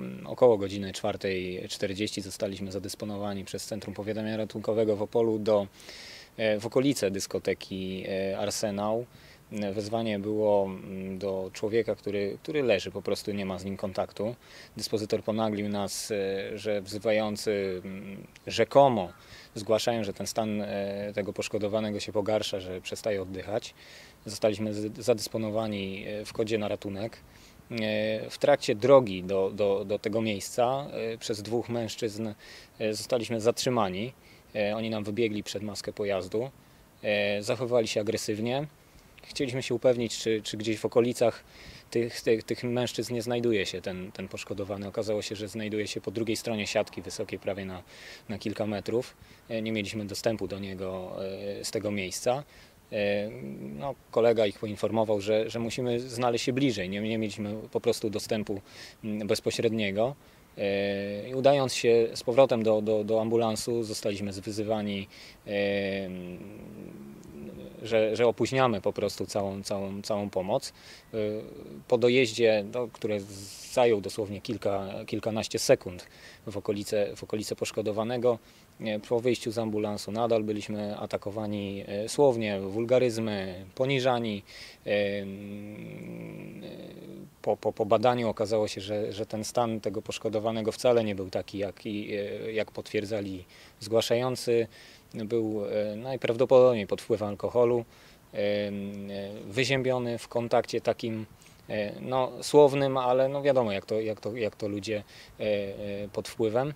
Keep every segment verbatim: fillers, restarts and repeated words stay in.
około godziny czwartej czterdzieści zostaliśmy zadysponowani przez Centrum Powiadamiania Ratunkowego w Opolu do, w okolice dyskoteki Arsenał. Wezwanie było do człowieka, który, który leży, po prostu nie ma z nim kontaktu. Dyspozytor ponaglił nas, że wzywający rzekomo zgłaszają, że ten stan tego poszkodowanego się pogarsza, że przestaje oddychać. Zostaliśmy zadysponowani w kodzie na ratunek. W trakcie drogi do, do, do tego miejsca przez dwóch mężczyzn zostaliśmy zatrzymani. Oni nam wybiegli przed maskę pojazdu, zachowywali się agresywnie. Chcieliśmy się upewnić, czy, czy gdzieś w okolicach tych, tych, tych mężczyzn nie znajduje się ten, ten poszkodowany. Okazało się, że znajduje się po drugiej stronie siatki, wysokiej prawie na, na kilka metrów. Nie mieliśmy dostępu do niego z tego miejsca. No, kolega ich poinformował, że, że musimy znaleźć się bliżej, nie, nie mieliśmy po prostu dostępu bezpośredniego. I udając się z powrotem do, do, do ambulansu, zostaliśmy wyzywani, że, że opóźniamy po prostu całą, całą, całą pomoc. Po dojeździe, no, które zajął dosłownie kilka, kilkanaście sekund w okolice, w okolice poszkodowanego, po wyjściu z ambulansu nadal byliśmy atakowani słownie, wulgaryzmy, poniżani. Po, po, po badaniu okazało się, że, że ten stan tego poszkodowanego wcale nie był taki, jak, jak potwierdzali zgłaszający. Był najprawdopodobniej pod wpływem alkoholu, wyziębiony w kontakcie takim no, słownym, ale no wiadomo, jak to, jak to, jak to ludzie pod wpływem.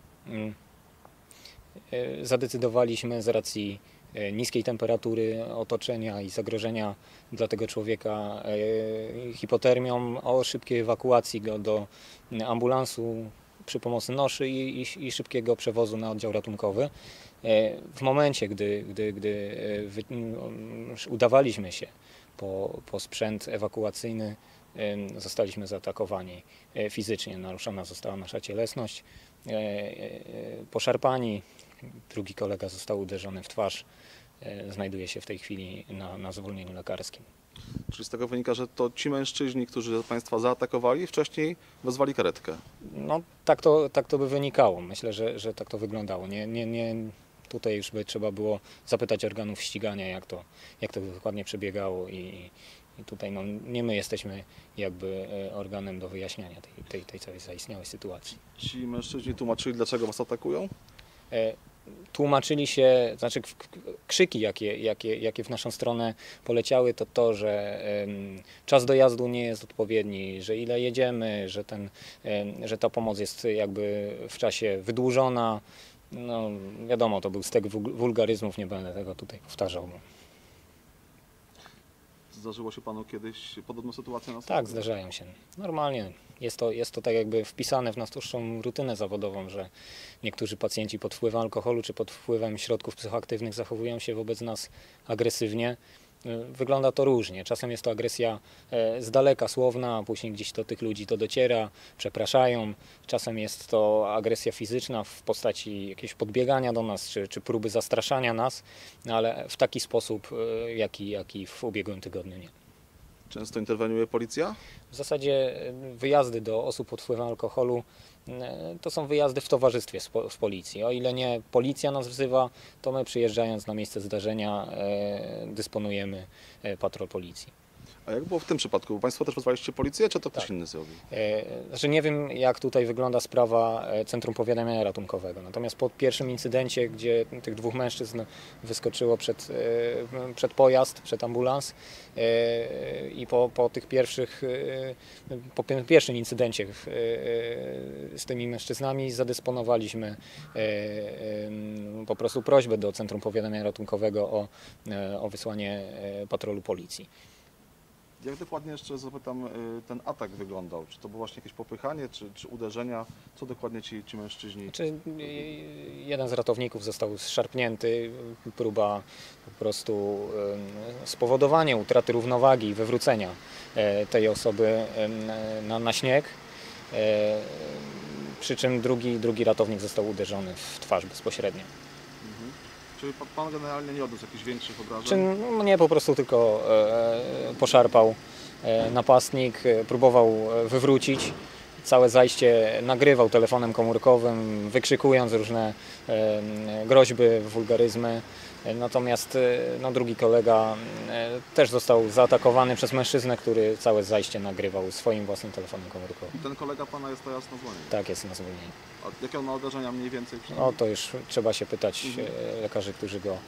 Zadecydowaliśmy z racji niskiej temperatury otoczenia i zagrożenia dla tego człowieka hipotermią o szybkiej ewakuacji go do ambulansu przy pomocy noszy i, i, i szybkiego przewozu na oddział ratunkowy. W momencie, gdy, gdy, gdy wy, udawaliśmy się po, po sprzęt ewakuacyjny, zostaliśmy zaatakowani fizycznie, naruszona została nasza cielesność, poszarpani, drugi kolega został uderzony w twarz, znajduje się w tej chwili na, na zwolnieniu lekarskim. Czyli z tego wynika, że to ci mężczyźni, którzy Państwa zaatakowali, wcześniej wezwali karetkę? No tak to, tak to by wynikało. Myślę, że, że tak to wyglądało. Nie, nie, nie, tutaj już by trzeba było zapytać organów ścigania, jak to, jak to dokładnie przebiegało i, i tutaj no, nie my jesteśmy jakby organem do wyjaśniania tej, tej, tej całej zaistniałej sytuacji. Ci mężczyźni tłumaczyli, dlaczego Was atakują? Tłumaczyli się, znaczy krzyki, jakie, jakie, jakie w naszą stronę poleciały, to to, że czas dojazdu nie jest odpowiedni, że ile jedziemy, że, ten, że ta pomoc jest jakby w czasie wydłużona. No wiadomo, to był stek wulgaryzmów, nie będę tego tutaj powtarzał. Zdarzyło się Panu kiedyś podobną sytuację na Tak, zdarzają się. Normalnie. Jest to, jest to tak jakby wpisane w naszą rutynę zawodową, że niektórzy pacjenci pod wpływem alkoholu czy pod wpływem środków psychoaktywnych zachowują się wobec nas agresywnie. Wygląda to różnie. Czasem jest to agresja z daleka słowna, a później gdzieś do tych ludzi to dociera, przepraszają. Czasem jest to agresja fizyczna w postaci jakiegoś podbiegania do nas, czy, czy próby zastraszania nas, ale w taki sposób, jaki, jaki w ubiegłym tygodniu nie. Często interweniuje policja? W zasadzie wyjazdy do osób pod wpływem alkoholu to są wyjazdy w towarzystwie z policji. O ile nie policja nas wzywa, to my przyjeżdżając na miejsce zdarzenia dysponujemy patrol policji. A jak było w tym przypadku? Państwo też wezwaliście policję, czy to ktoś tak. inny zrobił? Znaczy nie wiem, jak tutaj wygląda sprawa Centrum Powiadamiania Ratunkowego. Natomiast po pierwszym incydencie, gdzie tych dwóch mężczyzn wyskoczyło przed, przed pojazd, przed ambulans i po, po tych pierwszych, po pierwszym incydencie z tymi mężczyznami zadysponowaliśmy po prostu prośbę do Centrum Powiadamiania Ratunkowego o, o wysłanie patrolu policji. Jak dokładnie jeszcze zapytam, ten atak wyglądał? Czy to było właśnie jakieś popychanie, czy, czy uderzenia? Co dokładnie ci, ci mężczyźni? Znaczy, jeden z ratowników został zszarpnięty, próba po prostu spowodowania utraty równowagi i wywrócenia tej osoby na, na śnieg, przy czym drugi, drugi ratownik został uderzony w twarz bezpośrednio. Czy Pan generalnie nie odniósł jakichś większych obrażeń? Czy mnie po prostu tylko e, poszarpał e, napastnik, e, próbował wywrócić. całe zajście nagrywał telefonem komórkowym, wykrzykując różne groźby, wulgaryzmy. Natomiast no, drugi kolega też został zaatakowany przez mężczyznę, który całe zajście nagrywał swoim własnym telefonem komórkowym. I ten kolega pana jest teraz na zwolnieniu? Tak, jest na zwolnieniu. A jakie on ma uderzenia mniej więcej? No to już trzeba się pytać Mhm. lekarzy, którzy go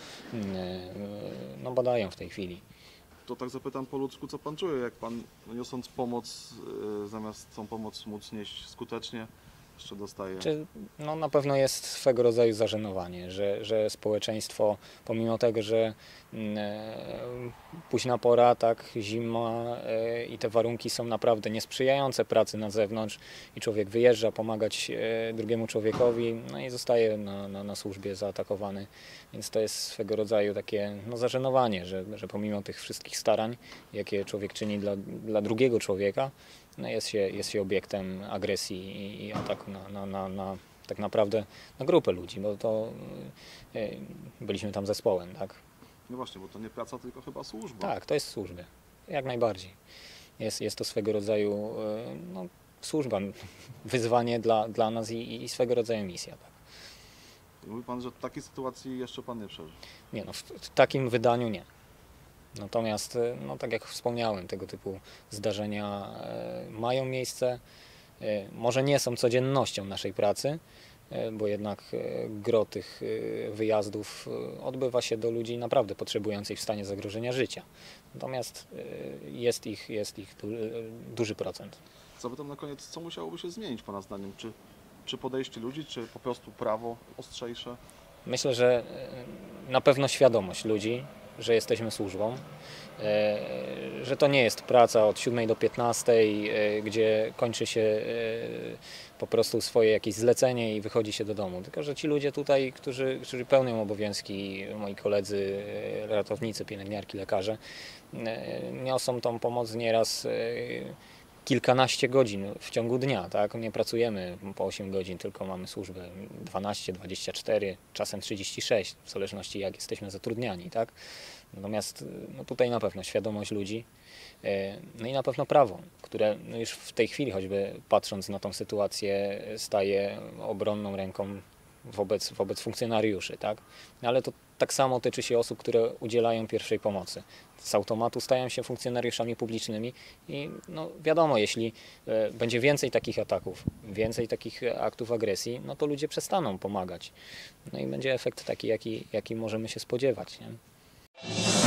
no, badają w tej chwili. To tak zapytam po ludzku, co pan czuje, jak pan niosąc pomoc, yy, zamiast tą pomoc móc nieść skutecznie, jeszcze dostaje? Czy, no, na pewno jest swego rodzaju zażenowanie, że, że społeczeństwo, pomimo tego, że mm, późna pora, tak, zima e, i te warunki są naprawdę niesprzyjające pracy na zewnątrz i człowiek wyjeżdża pomagać e, drugiemu człowiekowi, no i zostaje na, na, na służbie zaatakowany, więc to jest swego rodzaju takie no, zażenowanie, że, że pomimo tych wszystkich starań, jakie człowiek czyni dla, dla drugiego człowieka, no jest, się, jest się obiektem agresji i, i ataku na, na, na, na tak naprawdę na grupę ludzi, bo to e, byliśmy tam zespołem, tak? No właśnie, bo to nie praca, tylko chyba służba. Tak, to jest służba, jak najbardziej. Jest, jest to swego rodzaju e, no, służba, wyzwanie dla, dla nas i, i swego rodzaju misja. Tak? Mówi pan, że takiej sytuacji jeszcze pan nie przeżył. Nie, no, w, w takim wydaniu nie. Natomiast, no tak jak wspomniałem, tego typu zdarzenia mają miejsce. Może nie są codziennością naszej pracy, bo jednak gro tych wyjazdów odbywa się do ludzi naprawdę potrzebujących w stanie zagrożenia życia. Natomiast jest ich, jest ich duży procent. Zapytam na koniec, co musiałoby się zmienić pana zdaniem? Czy, czy podejście ludzi, czy po prostu prawo ostrzejsze? Myślę, że na pewno świadomość ludzi, że jesteśmy służbą, że to nie jest praca od siódmej do piętnastej, gdzie kończy się po prostu swoje jakieś zlecenie i wychodzi się do domu. Tylko że ci ludzie tutaj, którzy, którzy pełnią obowiązki, moi koledzy, ratownicy, pielęgniarki, lekarze, niosą tą pomoc nieraz kilkanaście godzin w ciągu dnia, tak? Nie pracujemy po osiem godzin, tylko mamy służbę dwanaście, dwadzieścia cztery, czasem trzydzieści sześć, w zależności jak jesteśmy zatrudniani, tak? Natomiast no tutaj na pewno świadomość ludzi, no i na pewno prawo, które no już w tej chwili, choćby patrząc na tą sytuację, staje obronną ręką wobec, wobec funkcjonariuszy, tak? Ale to tak samo tyczy się osób, które udzielają pierwszej pomocy. Z automatu stają się funkcjonariuszami publicznymi i no wiadomo, jeśli będzie więcej takich ataków, więcej takich aktów agresji, no to ludzie przestaną pomagać. No i będzie efekt taki, jaki, jaki możemy się spodziewać, nie?